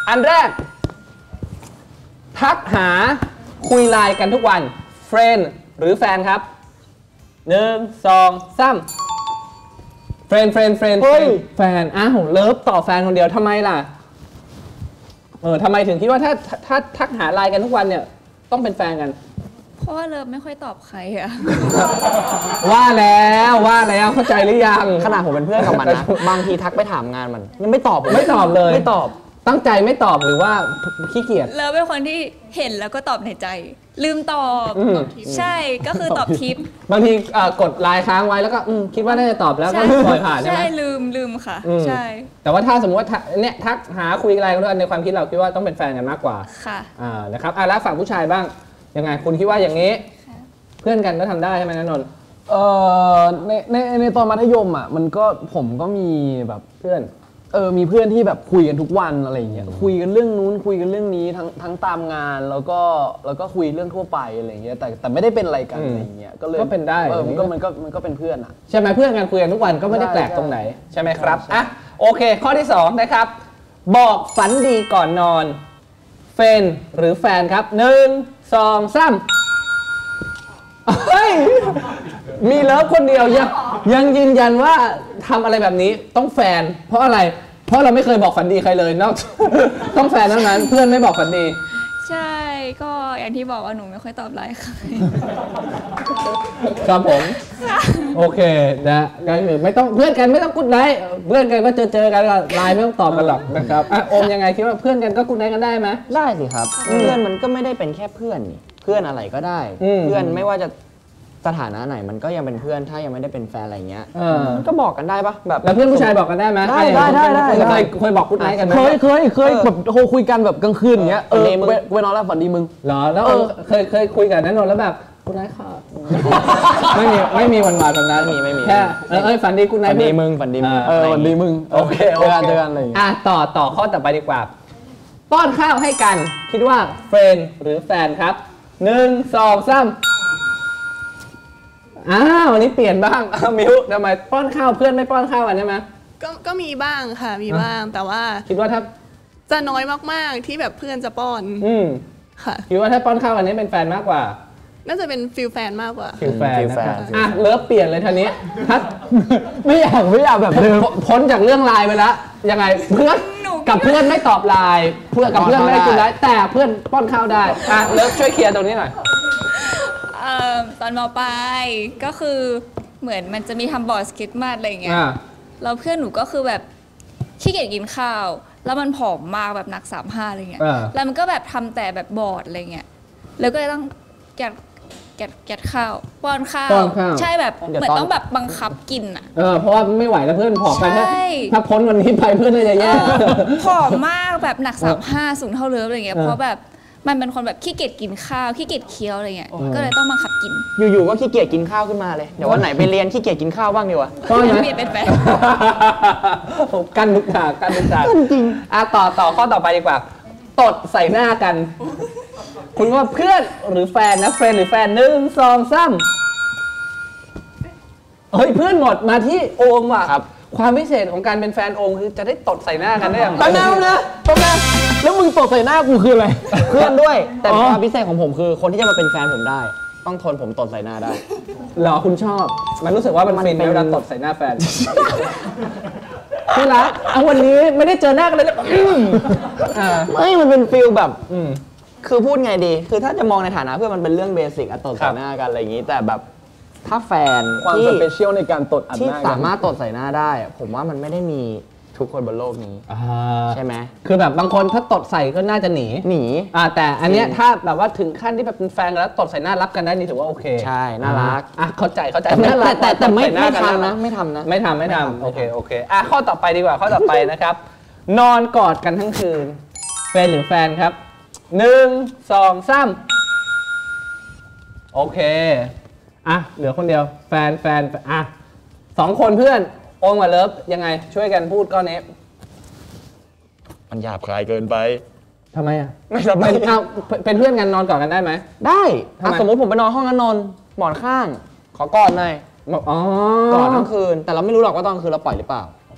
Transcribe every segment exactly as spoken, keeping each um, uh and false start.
อันแรกทักหาคุยไลน์กันทุกวันเฟรนด์หรือแฟนครับหนึ่งสองสามเฟรนเฟรนเฟรนแฟนอ้าวเลิฟต่อแฟนคนเดียวทำไมล่ะเออทำไมถึงคิดว่าถ้าถ้าทักหาไลน์กันทุกวันเนี่ยต้องเป็นแฟนกันเพราะว่าเลิฟไม่ค่อยตอบใครอะว่าแล้วว่าแล้วเข้าใจหรือยังขนาดผมเป็นเพื่อนกับมันนะบางทีทักไปถามงานมันยังไม่ตอบไม่ตอบเลยไม่ตอบตั้งใจไม่ตอบหรือว่าขี้เกียจเลิฟเป็นคนที่เห็นแล้วก็ตอบในใจลืมตอบใช่ก็คือตอบทิปบางทีกดไลน์ค้างไว้แล้วก็คิดว่าน่าจะตอบแล้วก็ปล่อยผ่านใช่ไหมใช่ลืมลืมค่ะใช่แต่ว่าถ้าสมมติว่าเนี่ยทักหาคุยอะไรกันด้วยในความคิดเราคิดว่าต้องเป็นแฟนกันมากกว่าค่ะอ่านะครับอ่ะแล้วฝั่งผู้ชายบ้างยังไงคุณคิดว่าอย่างนี้เพื่อนกันก็ทำได้ใช่ไหมนนนท์เอ่อในในในตอนมัธยมอ่ะมันก็ผมก็มีแบบเพื่อนเออมีเพื่อนที่แบบคุยกันทุกวันอะไรอย่างเงี้ยคุยกันเรื่องนู้นคุยกันเรื่องนี้ทั้งทั้งตามงานแล้วก็แล้วก็คุยเรื่องทั่วไปอะไรอย่างเงี้ยแต่แต่ไม่ได้เป็นอะไรกันอะไรอย่างเงี้ยก็เลยก็เป็นได้เออมันก็มันก็มันก็เป็นเพื่อนอ่ะใช่ไหมเพื่อนกันคุยกันทุกวันก็ไม่ได้แปลกตรงไหนใช่ไหมครับอ่ะโอเคข้อที่สองนะครับบอกฝันดีก่อนนอนเฟนหรือแฟนครับหนึ่งสองสามเฮ้ยมีเลิฟคนเดียวยังยังยืนยันว่าทำอะไรแบบนี้ต้องแฟนเพราะอะไรเพราะเราไม่เคยบอกฝันดีใครเลยนอกต้องแฟนเท่านั้นเพื่อนไม่บอกฝันดีใช่ก็อย่างที่บอกว่าหนูไม่ค่อยตอบไลน์ใครครับผมโอเคนะก็คือไม่ต้องเพื่อนกันไม่ต้องกุดไลน์เพื่อนกันก็เจอเจอกันก็ไลน์ไม่ต้องตอบกันหรอกนะครับอ่ะโอมยังไงคิดว่าเพื่อนกันก็กุดไลน์กันได้ไหมได้สิครับเพื่อนมันก็ไม่ได้เป็นแค่เพื่อนนี่เพื่อนอะไรก็ได้เพื่อนไม่ว่าจะสถานะไหนมันก็ยังเป็นเพื่อนถ้ายังไม่ได้เป็นแฟนอะไรเงี้ยมันก็บอกกันได้ปะแบบแล้วเพื่อนผู้ชายบอกกันได้ไหมได้ได้ได้ได้เคยเคยบอกกุดไลน์กันไหมเคยเคยเคยแบบโทรคุยกันแบบกลางคืนอย่างเงี้ยเออเวนอนแล้วฝันดีมึงเหรอแล้วเคยเคยคุยกันนั้นนนแล้วแบบกุดไลน์ค่ะไม่มีไม่มีวันวานแบบนั้นมีไม่มีแค่เอ้ยฝันดีกุดไลน์ฝันดีมึงฝันดีมึงเออฝันดีมึงโอเคโอเคเจอกันอะไรอย่างเงี้ยอ่ะต่อต่อข้อต่อไปดีกว่าป้อนข้าวให้กันคิดว่าเฟรนด์หรือแฟนครับหนึ่งสองสามอ้าววันนี้เปลี่ยนบ้างมิวทำไมป้อนข้าวเพื่อนไม่ป้อนข้าวกันใช่ไหมก็ก็มีบ้างค่ะมีบ้างแต่ว่าคิดว่าถ้าจะน้อยมากๆที่แบบเพื่อนจะป้อนอืมค่ะคิดว่าถ้าป้อนข้าววันนี้เป็นแฟนมากกว่าน่าจะเป็นฟิลแฟนมากกว่าฟิลแฟนนะครับอ่ะเลิฟเปลี่ยนเลยทีนี้ถ้าไม่อยากไม่อยากแบบเดิมพ้นจากเรื่องไลน์ไปแล้วยังไงเพื่อนกับเพื่อนไม่ตอบไลน์เพื่อนกับเพื่อนไม่ได้กินไลน์แต่เพื่อนป้อนข้าวได้อ่ะเลิฟช่วยเคลียร์ตรงนี้หน่อยตอนม.ปลายก็คือเหมือนมันจะมีทำบอร์ดคริสต์มาสอะไรอย่างเงี้ยแล้วเพื่อนหนูก็คือแบบขี้เกียจกินข้าวแล้วมันผอมมากแบบหนักสามห้าอะไรเงี้ยแล้วมันก็แบบทำแต่แบบบอร์ดอะไรเงี้ยแล้วก็เลยต้องแกะแกะแกะข้าวป้อนข้าวใช่แบบเหมือนต้องแบบบังคับกินอ่ะเออเพราะว่าไม่ไหวแล้วเพื่อนผอมไปถ้าพ้นวันนี้ไปเพื่อนน่าจะแย่ผอมมากแบบหนักสามห้าสูงเท่าเลิฟอะไรเงี้ยเพราะแบบมันเป็นคนแบบขี้เกียจกินข้าวขี้เกียจเคี้ยวอะไรเงี้ยก็เลยต้องบังคับกินอยู่ๆก็ขี้เกียจกินข้าวขึ้นมาเลยเดี๋ยววันไหนไปเรียนขี้เกียจกินข้าวบ้างดีวะก็ยังเปลี่ยนเป็นแฟนกันทุกทางกันทุกทางจริงอ่ะต่อต่อข้อต่อไปดีกว่าตดใส่หน้ากันคุณว่าเพื่อนหรือแฟนนะเฟรนหรือแฟนหนึ่งสองสามเฮ้ยเพื่อนหมดมาที่โอมว่ะความพิเศษของการเป็นแฟนโอมคือจะได้ตดใส่หน้ากันได้อย่างไรตอนนั้นนะตอนนั้นแล้วมึงตดใส่หน้ากูคืออะไรเพื่อนด้วยแต่ความพิเศษของผมคือคนที่จะมาเป็นแฟนผมได้ต้องทนผมตดใส่หน้าได้เหรอคุณชอบมันรู้สึกว่ามันฟินเวลาตดใส่หน้าแฟนพี่รักเอาวันนี้ไม่ได้เจอหน้ากันเลยไม่มันเป็นฟิลแบบคือพูดไงดีคือถ้าจะมองในฐานะเพื่อนมันเป็นเรื่องเบสิกอะตดใส่หน้ากันอะไรอย่างนี้แต่แบบถ้าแฟนความสเปเชียลในการตดอัดหน้าที่สามารถตดใส่หน้าได้ผมว่ามันไม่ได้มีทุกคนบนโลกนี้ใช่ไหมคือแบบบางคนถ้าตดใส่ก็น่าจะหนีหนีอ่าแต่อันเนี้ยถ้าแบบว่าถึงขั้นที่แบบเป็นแฟนแล้วตดใส่หน้ารับกันได้นี่ถือว่าโอเคใช่น่ารักอ่ะเข้าใจเข้าใจแต่แต่แต่ไม่ไม่ทำนะไม่ทำนะไม่ทำไม่ทำโอเคโอเคอ่ะข้อต่อไปดีกว่าข้อต่อไปนะครับนอนกอดกันทั้งคืนแฟนหรือแฟนครับหนึ่งสองสามโอเคอ่ะเหลือคนเดียวแฟนแฟนอ่ะสองคนเพื่อนโอมกับเลิฟยังไงช่วยกันพูดก้อนนี้มันหยาบคายเกินไปทำไมอ่ะไม่ทำไมเอาเป็นเพื่อนกันนอนกอดกันได้ไหมได้สมมติผมไปนอนห้องนั้นนอนหมอนข้างขอกอดหน่อยอ๋อกอดทั้งคืนแต่เราไม่รู้หรอกว่าตอนคืนเราปล่อยหรือเปล่า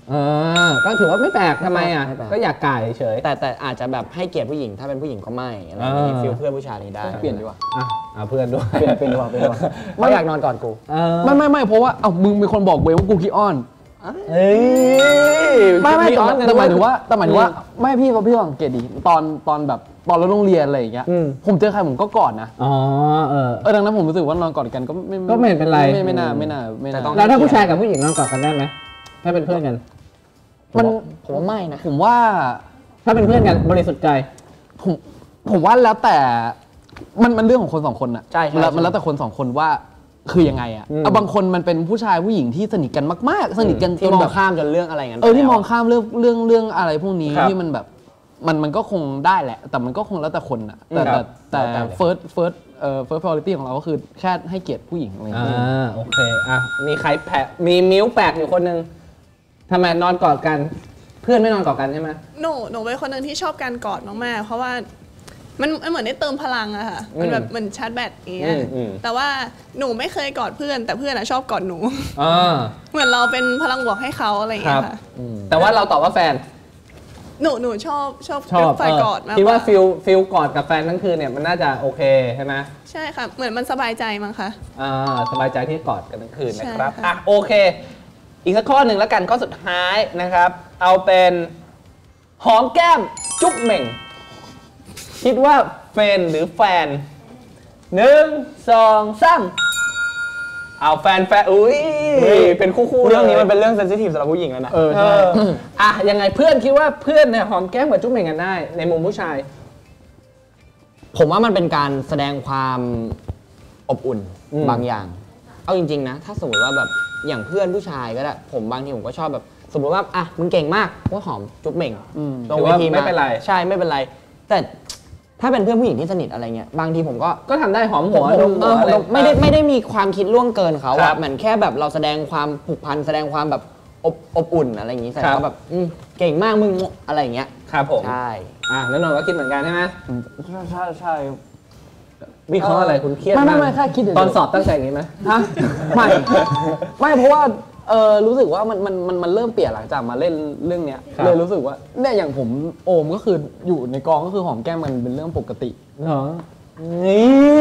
เออก็ถือว่าไม่แปลกทำไมอ่ะไม่แปลกก็อยากไก่เฉยแต่แต่อาจจะแบบให้เกียรติผู้หญิงถ้าเป็นผู้หญิงก็ไม่อะไรอย่างงี้อ่าฟิลเพื่อนผู้ชายนี่ได้เปลี่ยนดีกว่าอ่ะเอาเพื่อนด้วยเปลี่ยนเป็นดีกว่าเป็นดีกว่าเขาอยากนอนก่อนกูเออไม่ไม่ไม่เพราะว่าเอ้ามึงเป็นคนบอกเว้ยว่ากูขี้อ้อนเฮ้ยไม่ไม่อ้อนแต่หมายถึงว่าแต่หมายถึงว่าไม่พี่เพราะพี่ลองสังเกตดิตอนตอนแบบตอนเราโรงเรียนอะไรอย่างเงี้ยอืมผมเจอใครผมก็กอดนะอ๋อเออเออดังนั้นผมรู้สึกว่านอนกอดกันก็ไม่ก็ไม่เป็นไรไม่ไม่น่าไม่น่าไม่น่าแล้วถ้าผู้ชายกับผู้หญิงนอนกอดกันได้ไหมถ้าเป็นเพื่อนกันมันผมว่าไม่นะผมว่าถ้าเป็นเพื่อนกันบริสุทธิ์ใจผมผมว่าแล้วแต่มันมันเรื่องของคนสองคนอะใช่ใช่มันแล้วใช่มันแล้วแต่คนสองคนว่าคือยังไงอะอืมเอาบางคนมันเป็นผู้ชายผู้หญิงที่สนิทกันมากๆ สนิทกันจที่นมอแบงบข้ามจนเรื่องอะไรงั้นเออที่ไปมแล้วองข้ามเรื่องเรื่องเรื่องอะไรพวกนี้ครับที่มันแบบมันมันก็คงได้แหละ แต่มันก็คงแล้วแต่คนอะแต่ครัแต่บแต่ first first เอ่อ first priority ของเราก็คือแค่ให้เกียรติผู้หญิงอะไรอย่างอ่เงี้ยาโอเคอ่ะมีใครแผลมีมิ้วแปลกอยู่คนหนึ่งทำไมนอนกอดกันเพื่อนไม่นอนกอดกันใช่ไหมหนูหนูเป็นคนหนึ่งที่ชอบการกอดมากๆเพราะว่ามันมันเหมือนได้เติมพลังอะค่ะมันแบบเหมือนชาร์จแบตอย่างเงี้ยอืมอืมแต่ว่าหนูไม่เคยกอดเพื่อน แต่เพื่อนอะชอบกอดหนูอ่าเหมือนเราเป็นพลังบวกให้เขาอะไรอย่างเงี้ยครัค่ะบ แต่ว่าเราตอบว่าแฟนหนูหนูชอบชอบชอบฝ่ายเออกอดมากคิดว่ากฟิลฟิลกอดกับแฟนทั้งคืนเนี่ยมันน่าจะโอเคใช่ไหมใช่ค่ะ เหมือนมันสบายใจมั้งคะอ่าสบายใจที่กอดกันทั้งคืนนะครับใช่ค่ะอ่ะโอเค อีกสักข้อหนึ่งแล้วกันข้อสุดท้ายนะครับ เอาเป็นหอมแก้มจุ๊บเหม่ง คิดว่าเฟนหรือแฟนหนึ่งสองสามเอาแฟนแฟนอุ้ยเป็นคู่คู่เรื่องนี้มันเป็นเรื่องเซนซิทีฟสำหรับผู้หญิงแล้วนะเออเอใช่ออ่ะยังไงเพื่อนคิดว่าเพื่อนเนี่ยหอมแก้มกับจุ๊บเหม่งกันได้ ในมุมผู้ชายผมว่ามันเป็นการแสดงความอบอุ่นอืมบางอย่าง เอาจริงๆนะ ถ้าสมมติว่าแบบอย่างเพื่อนผู้ชายก็ได้ ผมบางทีผมก็ชอบแบบ สมมติว่าอ่ะมึงเก่งมากว่าหอมจุ๊บเหม่งอืมลงเวทีถือว่าไม่เป็นไรใช่ไม่เป็นไร แต่ถ้าเป็นเพื่อนผู้หญิงที่สนิทอะไรเงี้ยบางทีผมก็ก็ทำได้หอมหัวผมดมหัวเอออะไรผมไม่ได้ไม่ได้มีความคิดล่วงเกินเขาครัอะบเหมือนแค่แบบเราแสดงความผูกพันแสดงความแบบอบอบอุ่นอะไรอย่างงี้ใส่ครับเขาแบบอืมเก่งมากมึงอะไรอย่างเงี้ยครับผมใช่อ่ะแล้วนนท์ก็คิดเหมือนกันใช่ไหมใช่ใช่ใช่วิเคราะห์อะไรคุณเครียดไม่ไม่ากไม่แค่คิดเฉยๆตอนสอบตั้งใจอย่างนี้ไหมฮะไม่ไม่เพราะว่าเออรู้สึกว่ามันมันมันมันเริ่มเปลี่ยนหลังจากมาเล่นเรื่องเนี้ยครับเลยรู้สึกว่าเนี่ยอย่างผมโอมก็คืออยู่ในกองก็คือหอมแก้มมันเป็นเรื่องปกติเหรอนี่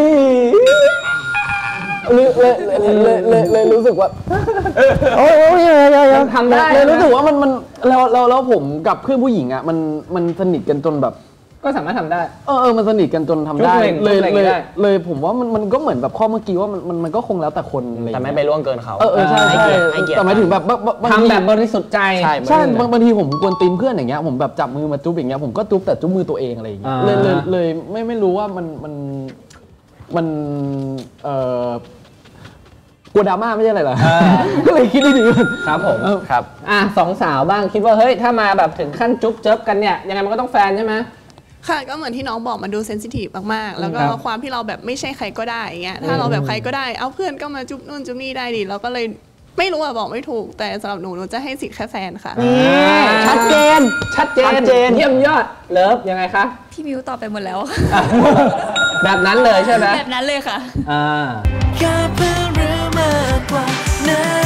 เลยเลยเลยเลยเลยเลยรู้สึกว่าโอ้ยโอ้ยยังทำได้เลยรู้สึกว่ามันมันแล้วแล้วแล้วผมกับเพื่อนผู้หญิงอ่ะมันมันสนิทกันจนแบบก็สามารถทำได้เออเออมันสนิทกันจนทำได้จุ๊บเล่นเลยจุ๊บเล่นเลยได้เลยผมว่ามันมันก็เหมือนแบบข้อเมื่อกี้ว่ามันมันมันก็คงแล้วแต่คนอะไรอย่างแต่เงี้ยไม่ไปล่วงเกินเขาเออเออใช่ให้ใช่เกียรติให้เกียรติแต่หมายถึงแบบบางบางทีทำแบบบริสุทธิ์ใจใช่ใช่บางบางทีผมกวนตีนเพื่อนอย่างเงี้ยผมแบบจับมือมาจุ๊บอย่างเงี้ยผมก็จุ๊บแต่จุ๊บมือตัวเองอะไรอย่างเงี้ยอ่าเลยเลยเลยไม่ไม่รู้ว่ามันมันมันเอ่อกลัวดราม่าไม่ใช่อะไรเหรอก็เลยคิดดีๆครับผมครับอ่ะสองสาวบ้างคิดว่าเฮ้ยถ้ามาแบบถึงขั้นจุ๊บเจิ๊บกันเนี่ยยังไงมันก็ต้องแฟนใช่ไหมค่ะก็เหมือนที่น้องบอกมันดูเซนซิทีฟมากๆ แล้วก็ครับความที่เราแบบไม่ใช่ใครก็ได้อย่างเงี้ยถ้าเราแบบใครก็ได้เอาเพื่อนก็มาจุ๊บนู่นจุ๊บนี่ได้ดิเราก็เลยไม่รู้อะบอกไม่ถูกแต่สำหรับหนูหนูจะให้สิทธิ์แค่แฟนค่ะชัดเจน ชัดเจนชัดเจนเยี่ยมยอด เลิฟยังไงคะพี่มิวตอบไปหมดแล้วแบบนั้นเลยใช่ไหมแบบนั้นเลยค่ะอ่าแค่เพื่อนหรือมากกว่านั้น